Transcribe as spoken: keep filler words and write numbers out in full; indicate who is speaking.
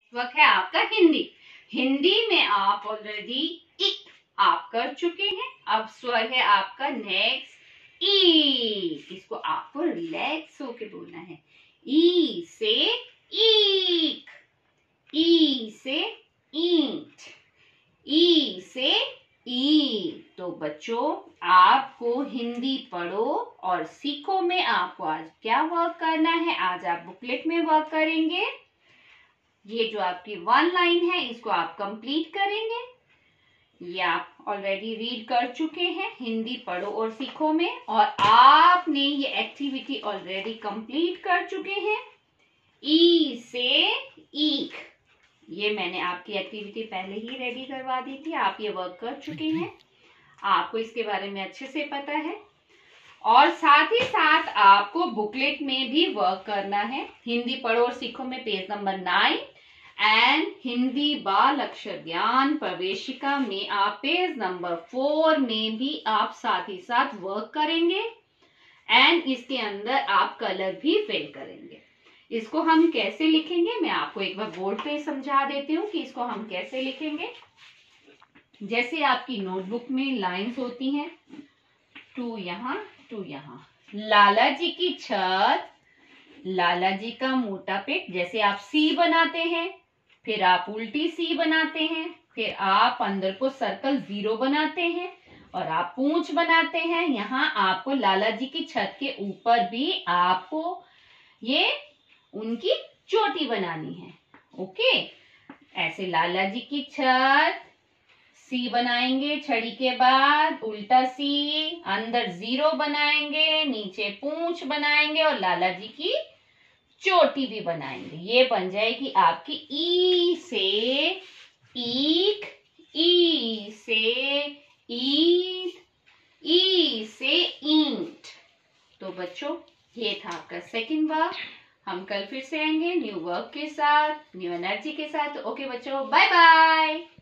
Speaker 1: Work है आपका हिंदी। हिंदी में आप ऑलरेडी इ आप कर चुके हैं। अब स्वर है आपका नेक्स्ट ई। इसको आपको रिलैक्स होके बोलना है। ई से ईक, ई से ईंट, ई से ई। तो बच्चों आपको हिंदी पढ़ो और सीखो में आपको आज क्या वर्क करना है, आज आप बुकलेट में वर्क करेंगे। ये जो आपकी वन लाइन है इसको आप कंप्लीट करेंगे। ये आप ऑलरेडी रीड कर चुके हैं हिंदी पढ़ो और सीखो में, और आपने ये एक्टिविटी ऑलरेडी कंप्लीट कर चुके हैं। ई से ईक, ये मैंने आपकी एक्टिविटी पहले ही रेडी करवा दी थी, आप ये वर्क कर चुके हैं, आपको इसके बारे में अच्छे से पता है। और साथ ही साथ आपको बुकलेट में भी वर्क करना है। हिंदी पढ़ो और सीखो में page number nine and Hindi बाल अक्षर ज्ञान प्रवेशिका में आप पेज नंबर फोर में भी आप साथ ही साथ वर्क करेंगे एंड इसके अंदर आप कलर भी फिल करेंगे। इसको हम कैसे लिखेंगे मैं आपको एक बार बोर्ड पे समझा देती हूँ कि इसको हम कैसे लिखेंगे। जैसे आपकी नोटबुक में लाइंस होती हैं, टू यहाँ टू यहाँ, लाला जी की छत, लाला जी का मोटा पेट। जैसे आप सी बनाते हैं, फिर आप उल्टी सी बनाते हैं, फिर आप अंदर को सर्कल जीरो बनाते हैं और आप पूंछ बनाते हैं। यहाँ आपको लाला जी की छत के ऊपर भी आपको ये उनकी चोटी बनानी है। ओके, ऐसे लाला जी की छत, सी बनाएंगे, छड़ी के बाद उल्टा सी, अंदर जीरो बनाएंगे, नीचे पूंछ बनाएंगे और लाला जी की चोटी भी बनाएंगे। ये बन जाएगी आपकी ई से ईक, ई से ईंट, ई से ईंट। तो बच्चों ये था आपका सेकंड वर्क। हम कल फिर से आएंगे न्यू वर्क के साथ, न्यू एनर्जी के साथ। ओके बच्चों, बाय बाय।